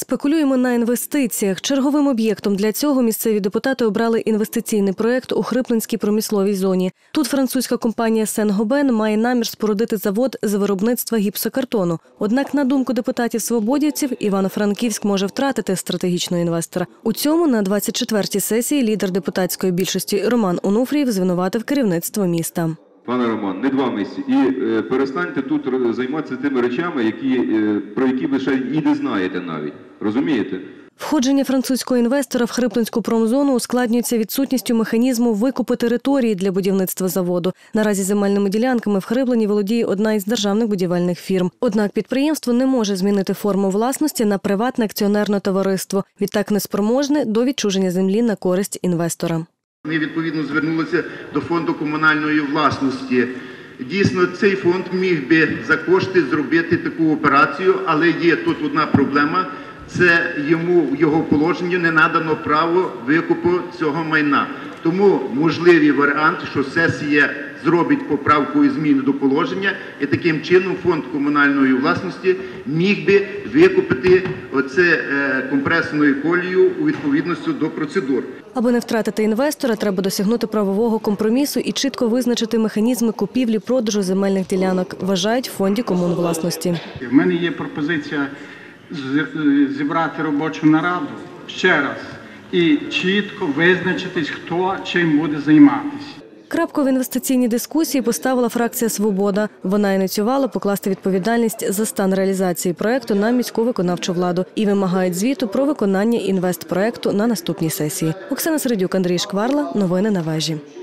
Спекулюємо на інвестиціях. Черговим об'єктом для цього місцеві депутати обрали інвестиційний проєкт у Хриплинській промисловій зоні. Тут французька компанія «Сен-Гобен» має намір спорудити завод з виробництва гіпсокартону. Однак, на думку депутатів-свободівців, Івано-Франківськ може втратити стратегічного інвестора. У цьому на 24-й сесії лідер депутатської більшості Роман Онуфрієв звинуватив керівництво міста. Пане Роман, не 2 місяці. І перестаньте тут займатися тими речами, про які ви ще і не знаєте навіть. Розумієте? Входження французького інвестора в Хриплинську промзону ускладнюється відсутністю механізму викупу території для будівництва заводу. Наразі земельними ділянками в Хриплині володіє одна із державних будівельних фірм. Однак підприємство не може змінити форму власності на приватне акціонерне товариство. Відтак неспроможне до відчуження землі на користь інвестора. Ми відповідно звернулися до фонду комунальної власності. Дійсно, цей фонд міг би за кошти зробити таку операцію, але є тут одна проблема – це йому в його положенні не надано право викупу цього майна. Тому можливий варіант, що сесія зробить поправку і зміни до положення, і таким чином фонд комунальної власності міг би викупити оце компресорною колією у відповідності до процедур. Аби не втратити інвестора, треба досягнути правового компромісу і чітко визначити механізми купівлі-продажу земельних ділянок, вважають в фонді комунвласності. В мене є пропозиція зібрати робочу нараду ще раз і чітко визначитись, хто чим буде займатися. Крапку в інвестиційній дискусії поставила фракція «Свобода». Вона ініціювала покласти відповідальність за стан реалізації проєкту на міську виконавчу владу і вимагають звіту про виконання інвестпроєкту на наступній сесії. Оксана Середюк, Андрій Шкварла. Новини на вежі.